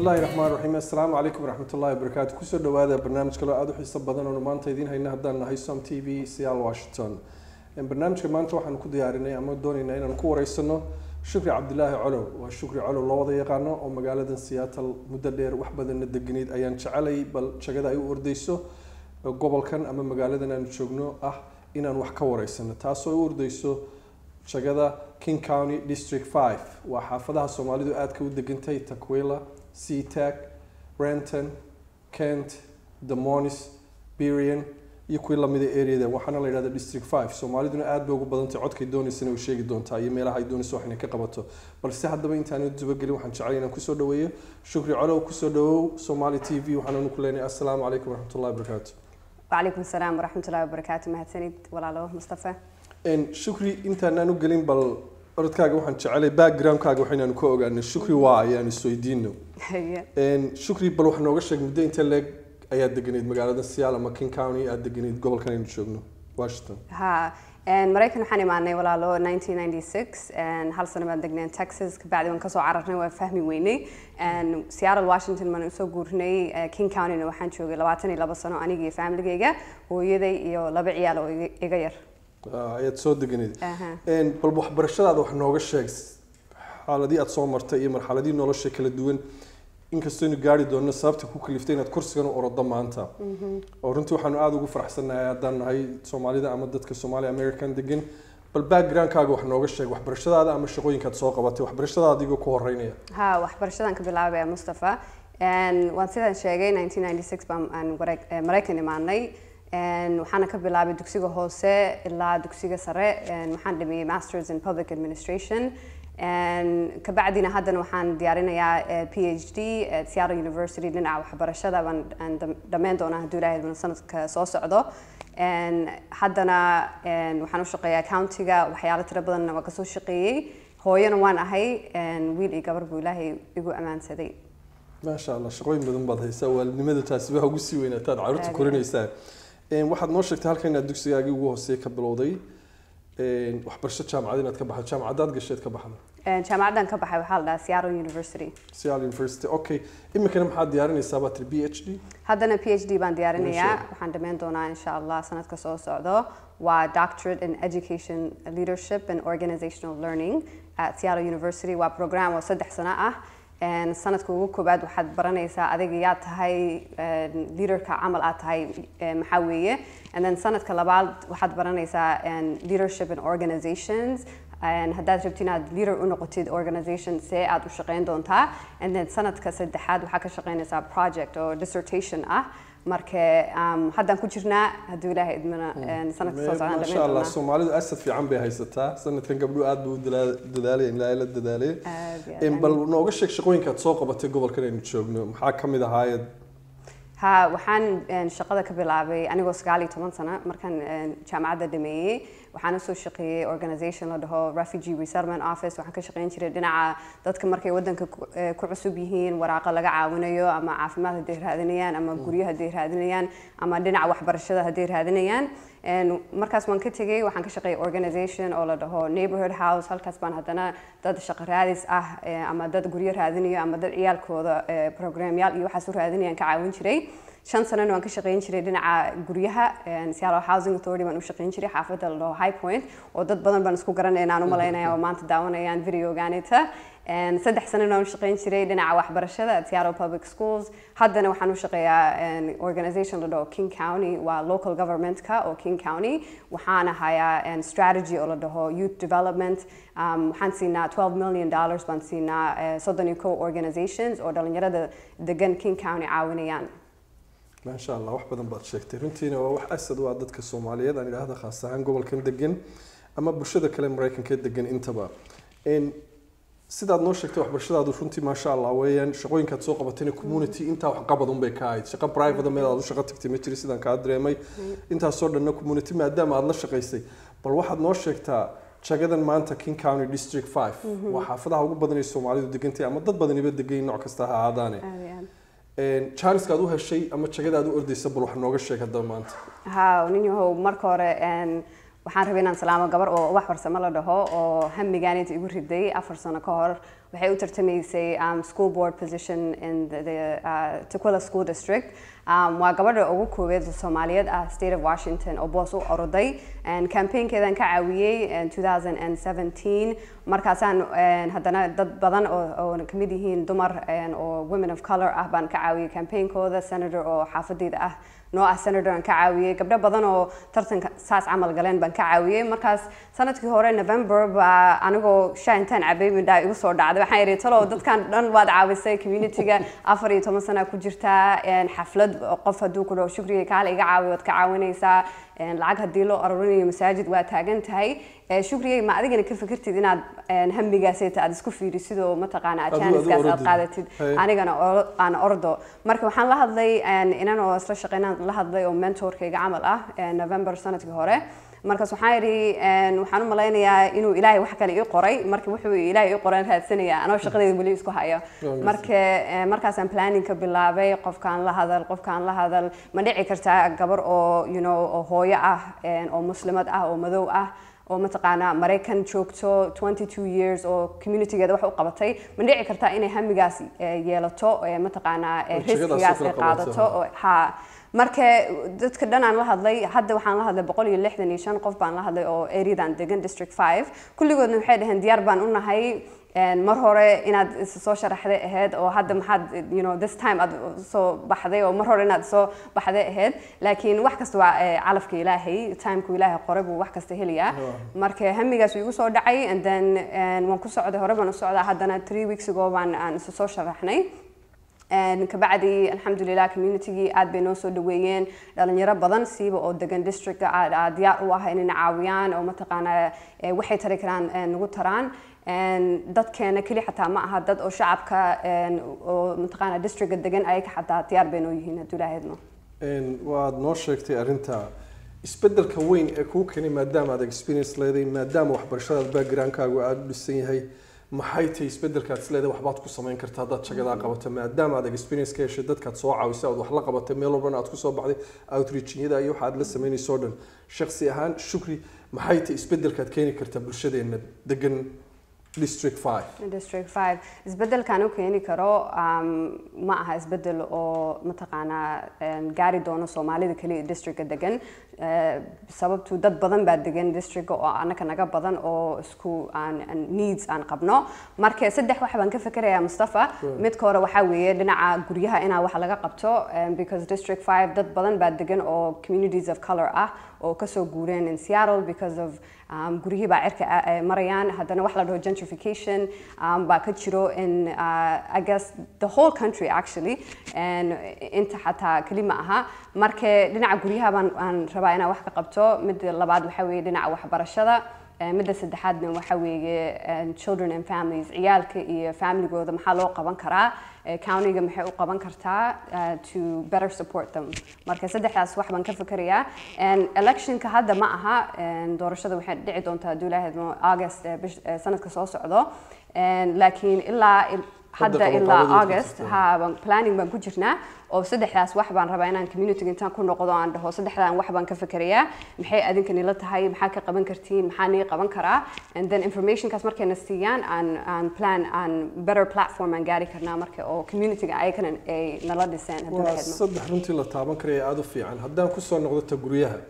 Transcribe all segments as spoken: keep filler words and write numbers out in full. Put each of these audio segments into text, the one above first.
الله الرحمن الرحيم السلام عليكم ورحمة الله وبركاته كسر دوادة برنامج كله أدو حسب بدن ونمان تيدين هاي نهدان هاي سام تي في سيال واشنطن برنامج كمان توحنا كده يارنا أما دوني إن نكور رئيسنا شكري عبد الله علو وشكري علو الله وضي قانا ومقالة سياتل مدلير وحبة الندقنيد أيان شعلي بل شجدا أيو أرديسو قبل كان أما مقالة نشوفنه أه إن نوحكور رئيسنا تاسو أرديسو شجدا كين كاونتي ديستريكت خمسة وحافظها الصومالي دو آد كود دقنتي تكويلا سيتاك برانتون كنت دمونيس بيريان يكويلا ميدا اريا ده وحنا لا يرادا ديستريكت خمسة الصومالي دو آد بوغو بدنتي codkay doonaysan oo sheegi doontaa iyo meelaha ay doonayso waxna ka qabato balse haddaba intaan u dubagelin waxaan jecelahay inaan ku soo dhaweeyo Shukri Olow ku soo dhawow Somali T V waxaan ku leenahay assalaamu calaykum waraxmatullaahi wabarakaatu وعليكم السلام ورحمة الله وبركاته مهتنيد ولا له مصطفى إن شكري أنت نانو قلين بال أردكاغ وحن شعلي باك جراوند كاغ وحنا نكوغ أن شكري واعي يعني سويدينو إن شكري بل وحنا وغشك مدة أنت لك أياد دقنيد مقالة السيالة ما كين كاوني أياد دقنيد قبل كان نشوفنه واشنطن ها إن مريكان وحنا معنا ولا له nineteen ninety-six إن هل سنة بعد دقنين تكساس بعد ما كسو عرفنا وفهمي ويني إن سيارة واشنطن من أسو قرني كين كاوني إنه وحنا شو لواتني لبصنا أنا جي فاميلي جيجا ويدي يو لبع عياله يغير ayaad soo deganeed een bal waxbarashadaada wax nooga sheeg xaaladii aad soo martay iyo marxaladii nolosha kala duwan inkastoo inuu gaari doono sababta ku kaliftay inaad kursigan u ordo maanta oo runtii waxaan aad ugu faraxsanahay haddaan nahay Soomaalida ama dadka Somali American degan bal background-kaaga wax nooga sheeg waxbarashadaada ama shaqooyinkaad soo qabatay waxbarashadaada adigoo ku horeynaya ha waxbarashadan ka bilaabay Mustafa and waan sidaan sheegay nineteen ninety-six baan Mareykan imaanay and waxaan ka bilaabay dugsiga hoose ilaa dugsiga sare and waxaan dhameeyay masters in public administration and ka bacdina haddana waxaan diyaarinayaa PhD at Seattle University dhinaca waxbarashada baan dhammaan doonaa hadduu ilaahay sanadka soo socdo and haddana waxaan u shaqeeyaa county-ga waxyaalo tiro badan waan ka soo shaqeeyay hooyana waan ahay and wiil iyo gabar buu ilaahay igu amaansaday ما شاء الله shaqooyin badan baad haysaa waalidnimada taasi waxa ugu sii weynaataad carruurta korinaysaa een waxaad noo sheegtay halkan inaad dugsigaagii ugu hooseeyay ka bilowday een waxbarasho jaamacad inaad ka baxdo jaamacadaad gasheed ka baxdo een jaamacadan ka baxay waxa la dhahaa Seattle University Seattle University okay imikana maxaad diyaarinaysaa baad PhD haddana PhD baan diyaarinayaa waxaan dhammaan doonaa insha Allah sanadka soo socdo waa doctorate in education leadership and organizational learning at Seattle University waa program oo saddex sano ah and sanadka ugu koobaad waxaad baranaysaa adiga yaa tahay leaderka camal aad tahay maxaa weeye and then sanadka labaad waxaad baranaysaa leadership in organizations and haddaad rabtid inaad leader u noqotid organization see aad u shaqeyn doontaa and then sanadka saddexaad waxaa ka shaqeynaysaa project oo dissertation ah marka haddaan ku jirnaa hadduu ilaahay idmana sanadka soo socdaan ma sha Allah Soomaalidu asad fiican bay haysataa sanadkan gabdho aad buu dadaalay ilaa ila dadaalay in bal nooga sheeg shaqooyinkaad soo qabatay gobolkan aynu joogno maxaa kamid ahaayad ha waxaan shaqada ka bilaabay anigoo sagaal iyo toban sano markaan jaamacadda dhameeyay waxaan u soo shaqeeyay organization la dhaho Refugee Resettlement Office waxaan ka shaqeyn jiray dhinaca dadka markay wadanka ku cusub yihiin waraaqa laga caawinayo ama caafimaad haday raadinayaan ama guryaha haday raadinayaan ama dhinaca waxbarashada haday raadinayaan and markaas waan ka tagay waxaan ka shaqeeyay organization oo la dhaho Neighborhood House halkaas baan haddana dad shaqo raadis ah ama dad guryo raadinayo ama dad ciyaalkooda programyaal iyo waxaas u raadinayaan ka caawin jiray shan sano waan ka shaqeyn jiray dhinaca guryaha Seattle Housing Authority baan u shaqeyn jiray xaafadda la dhaho High Point oo dad badan baan isku garanayna aan u maleynayaa oo maanta daawanayaan videogaanita and saddex sano waan u shaqeyn jiray dhinaca waxbarashada at Seattle Public Schools haddana waxaan u shaqeeyaa organization la dhaho King County waa local government-ka oo King County waxaan ahayaa strategy oo la dhaho youth development waxaan siinaa twelve million dollars baan siinaa soddon iyo kow organizations oo dhalinyarada degan King County caawinayaan ما شاء الله wax badan baad sheegtay runtiina waa wax asad waa dadka Soomaaliyeed aan ilaahda khaas ahaan gobolkan degan ama bulshada kale Mareykanka degan intaba in sidaad noo sheegtay waxbarashadaadu runtii ma sha Allah weeyaan shaqooyinkaad soo qabatayna community inta wax qabad un bay ka ahayd shaqo private meel aad u shaqo tagtay ma jiri sidaan ka dareemay inta soo dhanna community maadaama aad la shaqaysay bal waxaad noo sheegtaa jagadan maanta King County District five waa xaafadaha ugu badan ee Soomaalidu degantay ama dad badan iba degan nooc kasta ha aadaane een chance kaad u heshay ama jagadaad u ordaysa bal wax nooga sheeg hadda maanta ha ninyahow marka hore een waxaan rabay inaan salaamo gabar oo wax farsamo la dhaho oo hamigaan inta igu riday afar sano ka hor waxay u tartamaysay um, school board position in the, the uh, Tukwila School District. Um, waa gabadha ugu koowaad Soomaaliyeed ah state of Washington oo boos u oroday and campaignkeedan ka caawiyay in two thousand seventeen markaasaan haddana dad badan oo oo kamid yihiin dumar oo women of color ah baan ka caawiyay campaignkoda senator oo xaafadeyda ah noo ah senator aan ka caawiyay gabdho badan oo tartanka saas camal galeen baan ka caawiyay markaas sanadkii hore November baa anigoo shaantan cabay midhaa igu soo dhacday waxaan yiri talo dadkan dhan waad caawisay community-ga afar iyo toban sano ku jirta xaflad qof haduu ku dhaw shukriga kaale iga caawiyo wad ka caawinaysaa lacag hadii loo arurinayo masaajid waa taagan tahay shukriga ma adigana ka fikirtid inaad hamigaas aad isku fiirisid oo ma taqaan ajaaniskaas aad qaadatid anigana aan ordo marka waxaan la hadlay inaan oo isla shaqeynaan la hadlay oo mentorkayga camal ah November sanadkii hore markaas waxaan yiri waxaan u maleynayaa inuu Ilaahay wax kale ii qoray markii wuxuu Ilaahay ii qoray raadsanaya anoo shaqadayda wali isku hayo marka markaas aan planning ka bilaabay qofkaan la hadal qofkaan la hadal ma dhici kartaa gabar oo you know oo hooyo ah oo muslimad ah oo madow ah oo mataqaana Mareykan joogto twenty-two years oo community-geeda wax u qabatay ma dhici kartaa inay hamigaas yeelato mataqaana riskigaas ay qaadato oo ha marka dadka dhan aan la hadlay hadda waxaan la hadlay boqol iyo lixdan iyo shan qof baan la hadlay oo area-dan degan district five kulligoodna waxay dhaheen diyaar baan u nahay mar hore inaad soo sharaxday ahayd oo hadda maxaad you know this time aad soo baxday oo mar hore inaad soo baxday ahayd laakiin wax kasta waa calafka Ilaahay time-ku Ilaahay qoray buu wax kasta heliyaa marka hamigaas igu soo dhacay and then waan ku socday hore baan u socdaa haddana three weeks ago baan aan soo sharaxnay and kabacdi alxamdulillah community-gi aad bay noo soo dhaweeyeen dhalinyaro badan siiba oo degan district-ka aad diyaar u ah inay caawiyaan oo mataqaana waxay tari karaan nagu taraan dadkeena kali xataa ma aha dad oo shacabka oo mataqaana district-ga degan ay ka xataa diyaar bay noo yihiin hadduu ilaahayno waad noo sheegtay arrinta isbedelka weyn ee kuu keenay maadaama aad experience leedahay maadaama waxbarashada background-kaagu aad u dhisan yahay maxay tahay isbedelkaad isleedahay waxbaad ku samayn kartaa dad shaqada qabato maadaama aad experience ka heshay dadkaad soo caawisay aad wax la qabatay meel walba aad ku soo baxday outreach-yada iyo waxa aad la sameynayso dhan shakhsi ahaan Shukri maxay tahay isbedelkaad keeni kartaa bulshadeena degan district five district five isbedelkan uu keeni karo ma aha isbedel oo mataqaana gaari doono Soomaalida kaliya district-ka degan sababtu dad badan baa degan district oo anaka naga badan oo isku aan needs aan qabno marka saddex wax baan ka fikirayaa Mustafa mid hore waxa weeye dhinaca guryaha inaa wax laga qabto because district five dad badan baa degan oo communities of color ah oo ka soo guureen in Seattle because of um guryaha baa cirka marayaan haddana wax la dhaho gentrification um baa ka jiro in uh, I guess the whole country actually and inta xataa kalima aha marka dhinaca guryaha baan aan rabaa inaan wax ka qabto mid labaad waxa weeye dhinaca waxbarashada midda saddexaadna waxa weeye children and families ciyaalka iyo family-gooda maxaa loo qaban karaa county-ga maxay u qaban kartaa to better support them marka saddexdaas wax baan ka fikirayaa election-ka hadda ma aha doorashada waxay dhici doontaa hadduu Ilaahay August sanadka soo socdo laakiin ilaa hadda ilaa August ha planning baan ku jirnaa oo saddexdaas wax baan rabaa inaan community-ga intaan ku noqdo aan dhaho saddexdan wax baan ka fikirayaa maxay adinkani la tahay maxaa ka qaban kartiin maxaa nii qaban karaa and then information-kaas markayna siiyaan aan aan plan aan better platform aan gaari karnaa marka oo community-ga ay kana ay nala dhiseen hadduu Ilaahay saddex runtii la taaban karay aad u fiican haddaan ku soo noqdo ta guryaha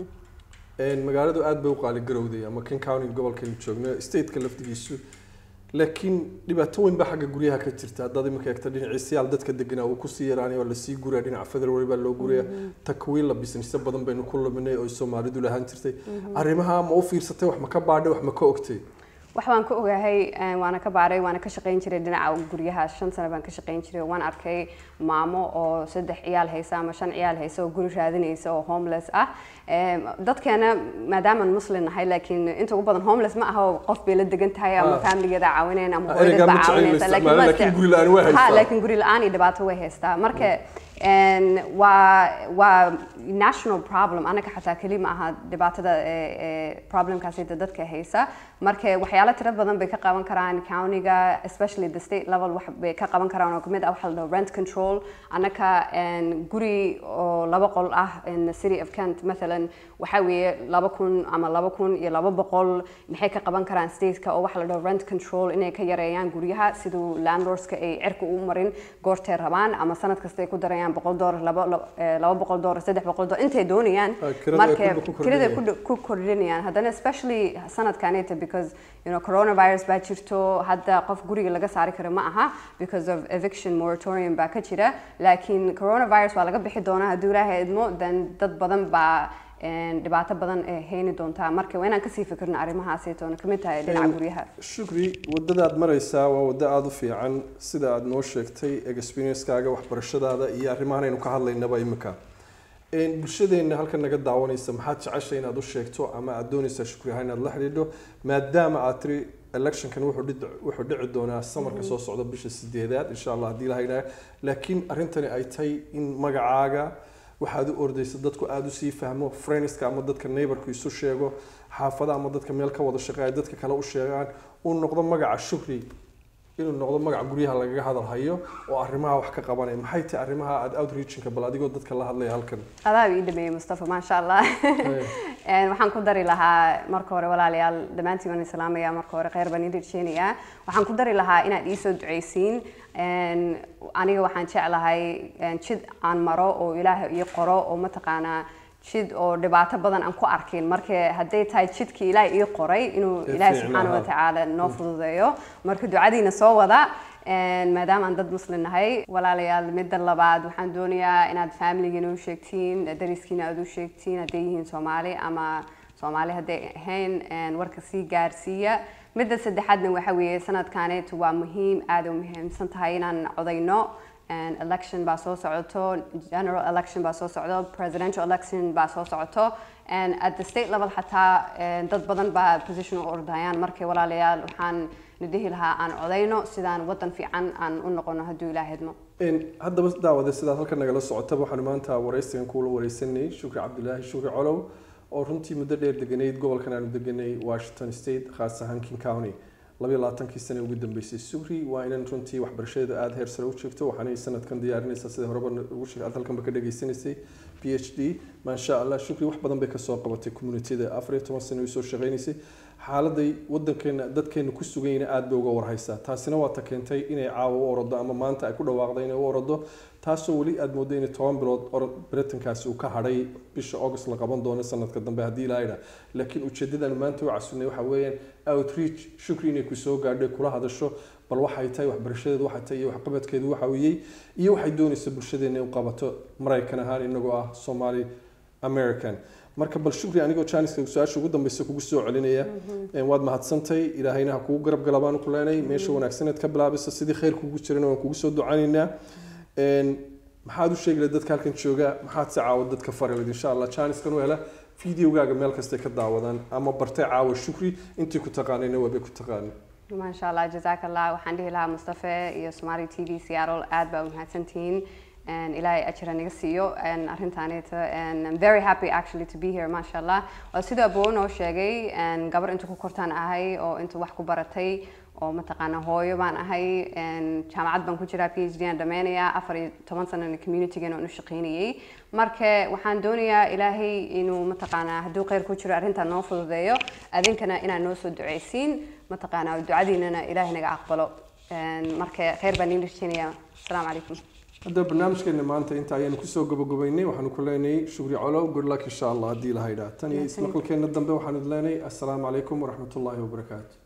een magaaladu aad bay u qaali garowday ama King County gobolka joogno state-ka laftigiisu laakiin dhibaato weyn baa xagga guryaha ka jirta dad imika eegta dhinaciisayaal dadka deganaa uu ku sii yaraanay oo la sii guuray dhinaca federal baa loo guuray takwiil la business badan baynu ku luminay oo Soomaalidu lahaan jirtay arrimaha ma u fiirsatay wax ma ka baadhay wax ma ka ogtay wax waan ka ogahay waana ka baaray waana ka shaqeyn jiray dhinaca guryaha shan sano baan ka shaqeyn jiray waan arkay maamo oo saddex ciyaal haysa ama shan ciyaal haysa oo guri raadinaysa oo homeless ah dadkeena maadaama muslim nahay laakiin inta ugu badan homeless ma aha oo qof bay la degan tahay ama family-geeda caawinayna ama hooyada baa caawinaysa laakiin guri la'aan way haystaa ha laakiin guri la'aan iyo dhibaato way haystaa marka and waa waa national problem anaka xataa keli ma aha dhibaatada problemkaasi dadka haysa marka waxyaalo tiro badan bay ka qaban karaan county-ga especially the state level wax bay ka qaban karaan oo kamid ah waxa la rent control anaka guri oo laba qol ah in the city of Kent مثلا waxa weeye laba kun ama laba kun iyo laba boqol maxay ka qaban karaan state-ka oo waxa la rent control inay ka yareeyaan guryaha sidoo landlords-ka ay cirka u marin goortay rabaan ama sanad kasta ay ku darayaan boqol dollar laba laba boqol dollar saddex boqol dollar intay doonayaan marka kirada ku kordhinayaan haddana especially sanadkanita because you know coronavirus baa jirto hadda qof guriga laga saari karo ma aha because of eviction moratorium baa ka jira laakiin coronavirus waa laga bixi doonaa haddii ilaahay idmo then dad badan baa dhibaato badan ee hayni doontaa marka waa inaan ka sii fikirno arrimahaas ee toona kamid tahay dhinaca guryaha Shukri wadada aad maraysaa waa wada aad u fiican sida aad noo sheegtay experience-kaaga waxbarashadaada iyo arrimahan aynu ka hadlaynaba imika een bulshadeena halkan naga daawanaysa maxaad jeceshay inaad u sheegto ama aad doonaysaa Shukri ahaan inaad la xiriidho maadaama aad tiri election-kan wuxuu dhici wuxuu dhici doonaa samarka soo socda bisha sideedaad insha Allah hadii la hayna laakiin arrintani ay tahay in magacaaga waxaad u ordaysa dadku aad u sii fahmo friends-ka ama dadka neighbor-ku isu sheego xaafadaha ama dadka meel ka wada shaqeeya dadka kale u sheegaan uu noqdo magaca Shukri inuu noqdo magaca guryaha lagaga hadal hayo oo arrimaha wax ka qabanay maxay tahay arrimaha aad outreach-ka bal adigoo dadka la hadlay halkan adaa ii dhameeyay Mustafa ma sha Allah een waxaan ku dari lahaa marka hore walaalayaal dhamaantiin waan islaamaya marka hore khayr baan idin rajeynayaa waxaan ku dari lahaa inaad ii soo duceysiin een aniga waxaan jeclahay jid aan maro oo Ilaahay ii qoro oo ma taqaanaa jid oo dhibaato badan aan ku arkin marka haday tahay jidkii Ilaahay ii qoray inuu Ilaahay subhanahu wa ta'ala noo fududeeyo marka ducadiina soo wada een maadaama aan dad muslim nahay walaalayaal midda labaad waxaan doonayaa inaad family-giina u sheegtiin dariskiina aad u sheegtiin haday yihiin Soomaali ama Soomaali haday ahayn een warka sii gaarsiiya midda saddexaadna waxa weeye sanadkaneetu waa muhiim aad u muhiimsan tahay inaan codayno and election baa soo socoto general election baa soo socdo presidential election baa soo socoto and at the state level xataa dad badan baa position u ordayaan markay walaalayaal waxaan nidhihi lahaa aan codayno sidaan wadan fiican aan u noqono hadduu Ilaahay idmo in haddaba daawada sidaad halkan nagala socotaba waxaan maanta wareysigan kula wareysanay Shukri Abdullahi Shukri Olow oo runtii muddo dheer deganeyd gobolkan aanu deganay Washington State khaas ahaan King County laba iyo labaatan sano ugu dambeysay Shukri waa inaan runtii waxbarashada aad heer sare u joogto waxaan sanadkan diyaarinaysaa sida horeba ugu sheegay halkan ka dhageysanaysay PhD ma sha Allah Shukri wax badan bay ka soo qabatay community-da afar iyo toban sano soo shaqeynaysay xaaladay wadankeena dadkeena ku sugayna aad bay uga warhaysaa taasina waa ta keentay inay caawo u ordo ama maanta ay ku dhawaaqday inay u ordo taasoo wali aad mooday in toban bilood Britain-kaasi uu ka hadhay bisha August la qaban doono sanadka dambe hadii la yiraahdo laakiin ujeedadan maanta waa casuunay waxa weeyaan outreach Shukri inay ku soo gaadhay kula hadasho bal waxay tahay waxbarashadeedu waxa tahay wax qabadkeedu waxa weeyay iyo waxay doonaysaa bulshadeena u qabato Mareykan ahaan inagoo ah Somali American marka bal Shukri anigoo Chinese ka su'aasha ugu dambaysa kugu soo celinaya een waad mahadsantay ilaahayna ha kugu garab galabaan ku leenay meesha wanaagsaneed ka bilaabaysa sidii khayr kugu jireen oo kugu soo ducaaninaa een maxaad u sheegay dadka halkan jooga maxaad saacad dadka farilid insha Allah Chinese kan wala fiidiyowgaaga meel kasta ka daawadaan ama bartay caawa Shukri intii ku taqaanayna waa bay ku taqaan ma sha Allah jazakallah waxaan dhihi lahaa Mustafa iyo Somali T V Seattle aad baa u mahadsantiin and Ilaahay ajra naga siiyo and arrintaanita and I'm very happy actually to be here ma sha Allah waa sida boono sheegay and gabar inta ku kortaan ahay oo inta wax ku baratay oo ma taqaana hooyo baan ahay and jaamacad baan ku jiraa PhD aan dhameynaya afar iyo toban sano in community-gana u shaqeynayay marka waxaan doonayaa Ilaahay inuu ma taqaana hadduu khayr ku jiro arrintan noo fududeeyo adinkana inaan noo soo duceysiin ma taqaana ducadiinana Ilaahay naga aqbalo and marka khayr baan idin rajeynayaa assalaamu calaykum هذا برنامجنا ما أنت أنت عيان كسو قبل قبلني وحنو كلني شكري علو قول لك إن شاء الله هدي لهيدا تاني اسمك الكلمة الدنبه وحنو دلاني السلام عليكم ورحمة الله وبركاته